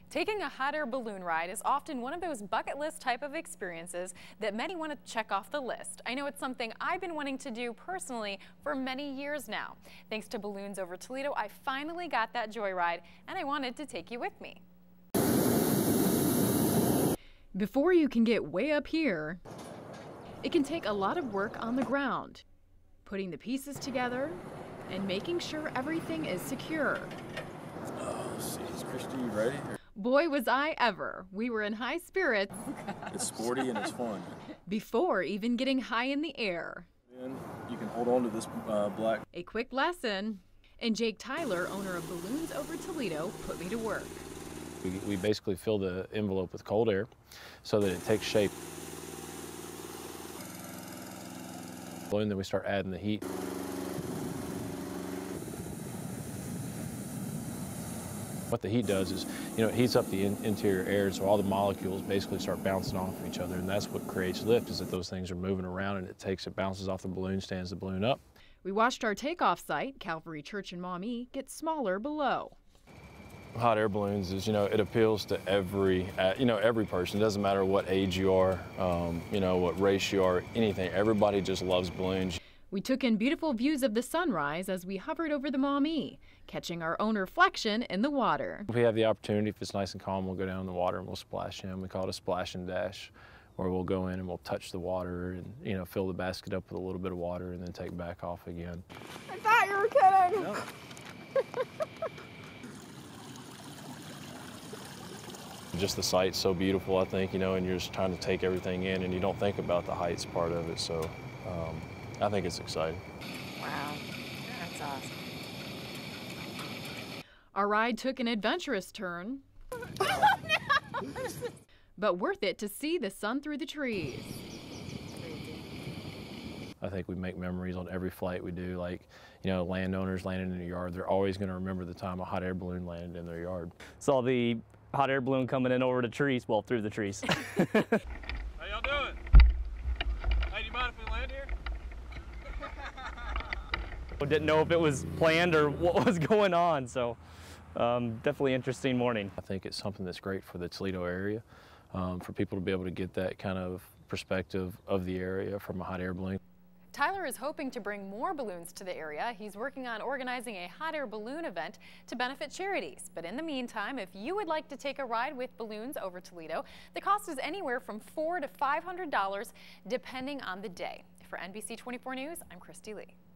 Taking a hot air balloon ride is often one of those bucket list type of experiences that many want to check off the list. I know it's something I've been wanting to do personally for many years now. Thanks to Balloons Over Toledo, I finally got that joyride, and I wanted to take you with me. Before you can get way up here, it can take a lot of work on the ground, putting the pieces together and making sure everything is secure. Oh, jeez, Christy, you ready? Boy, was I ever. We were in high spirits. It's sporty and it's fun. Before even getting high in the air. Then you can hold on to this black. A quick lesson, and Jake Tyler, owner of Balloons Over Toledo, put me to work. We basically fill the envelope with cold air so that it takes shape. And then we start adding the heat. What the heat does is, it heats up the interior air, so all the molecules basically start bouncing off of each other, and that's what creates lift, is that those things are moving around, and it bounces off the balloon, stands the balloon up. We watched our takeoff site, Calvary Church in Maumee, get smaller below. Hot air balloons is, it appeals to every person. It doesn't matter what age you are, what race you are, anything. Everybody just loves balloons. We took in beautiful views of the sunrise as we hovered over the Maumee, catching our own reflection in the water. If we have the opportunity, if it's nice and calm, we'll go down in the water and we'll splash in. We call it a splash and dash, where we'll go in and we'll touch the water and, fill the basket up with a little bit of water and then take back off again. I thought you were kidding. No. Just the sight's so beautiful, I think, and you're just trying to take everything in and you don't think about the heights part of it, so I think it's exciting. Wow, that's awesome. Our ride took an adventurous turn, but worth it to see the sun through the trees. I think we make memories on every flight we do, like, landowners landing in a yard, they're always going to remember the time a hot air balloon landed in their yard. Saw the hot air balloon coming in over the trees, well, through the trees. How y'all doing? Hey, do you mind if we land here? Didn't know if it was planned or what was going on, so definitely interesting morning. I think it's something that's great for the Toledo area, for people to be able to get that kind of perspective of the area from a hot air balloon. Tyler is hoping to bring more balloons to the area. He's working on organizing a hot air balloon event to benefit charities. But in the meantime, if you would like to take a ride with Balloons Over Toledo, the cost is anywhere from $400 to $500 depending on the day. For NBC 24 News, I'm Christy Lee.